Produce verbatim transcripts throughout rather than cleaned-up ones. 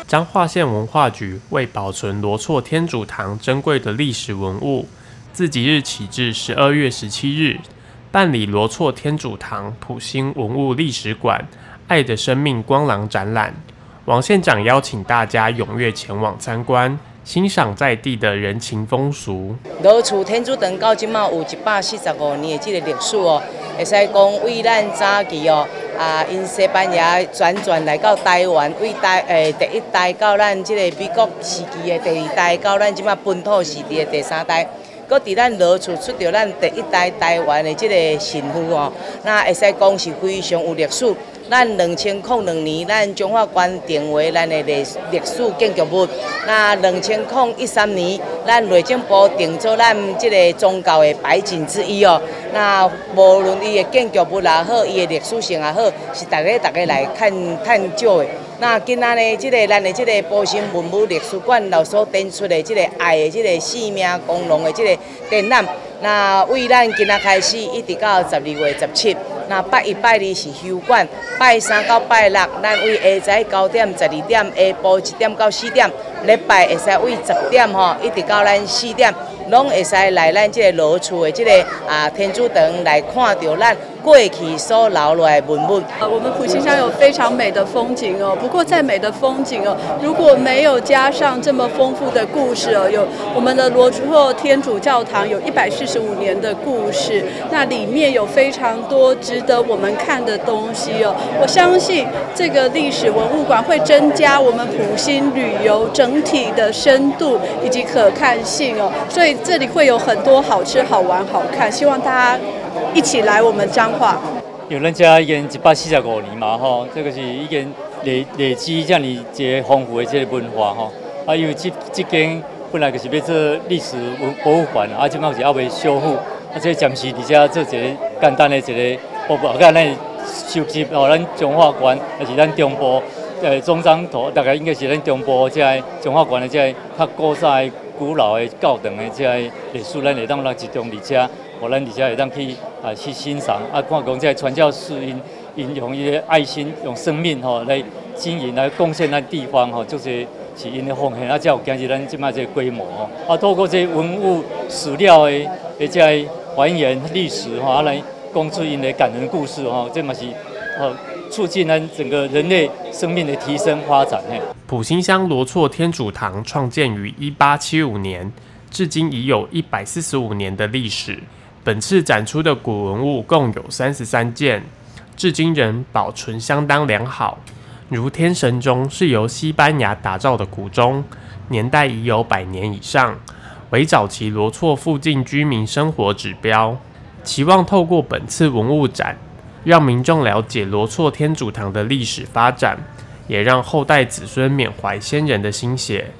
彰化县文化局为保存罗厝天主堂珍贵的历史文物，自即日起至十二月十七日，办理罗厝天主堂普兴文物历史馆爱的生命光廊展览。王县长邀请大家踊跃前往参观，欣赏在地的人情风俗。 罗厝天主堂到今嘛有一百四十五年的这个历史哦，会使讲为咱早期哦，啊，因西班牙辗转来到台湾，为台诶第一代到咱这个美国时期的第二代，到咱即马本土时期的第三代。搁伫咱罗厝出着咱第一代台湾的这个神父哦，那会使讲是非常有历史。咱两千零两年，咱中华关定为咱的历历史建筑物。那两千零一三年，咱内政部定做咱这个宗教的百景之一哦。那无论伊的建筑物也好，伊的历史性也好，是大家大家来探探究的。那今仔呢，这个咱的这个普兴文物历史馆老所展出的这个爱的这个生命光荣的这个展览，那为咱今仔开始一直到十二月十七。那拜一拜二是休馆，拜三到拜六，咱为下早九点、十二点，下晡一点到四点，礼拜会使为十点吼，一直到咱四点，拢会使来咱这个罗厝的这个啊天主堂来看到咱过去所留落来的文物。 呃，我们普兴乡有非常美的风景哦，不过再美的风景哦，如果没有加上这么丰富的故事哦，有我们的罗厝天主教堂有一百四十五年的故事，那里面有非常多值得我们看的东西哦。我相信这个历史文物馆会增加我们普兴旅游整体的深度以及可看性哦，所以这里会有很多好吃、好玩、好看，希望大家一起来我们彰化。 因为咱家已经一百四十五年嘛吼，这个是已经累累积这样一个丰富的这个文化吼。啊，因为这这间本来就是要做历史文博物馆，啊，今麦是还未修复，啊，这暂时伫遮做一个简单的一个博物馆，咱收集哦，咱中华馆也是咱中部呃中彰图，大概应该是咱中部这个中华馆的这个较古早的古老的教堂的这个历史，咱会当来集中伫遮。我咱而且会当去啊去欣赏啊，看讲这传教士因因用伊的爱心、用生命吼来经营、来贡献咱地方吼，就是是因的奉献，啊，才有今日咱即卖这个规模吼。啊，透过这文物史料的的这个还原历史吼，啊来讲出因的感人故事吼，这嘛是哦促进咱整个人类生命的提升发展嘿。 普兴乡罗厝天主堂创建于一八七五年，至今已有一百四十五年的历史。本次展出的古文物共有三十三件，至今仍保存相当良好。如天神钟是由西班牙打造的古钟，年代已有百年以上，为早期罗厝附近居民生活指标。期望透过本次文物展，让民众了解罗厝天主堂的历史发展，也让后代子孙缅怀先人的心血。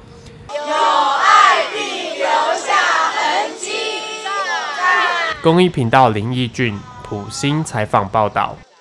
公益频道林义俊、普兴采访报道。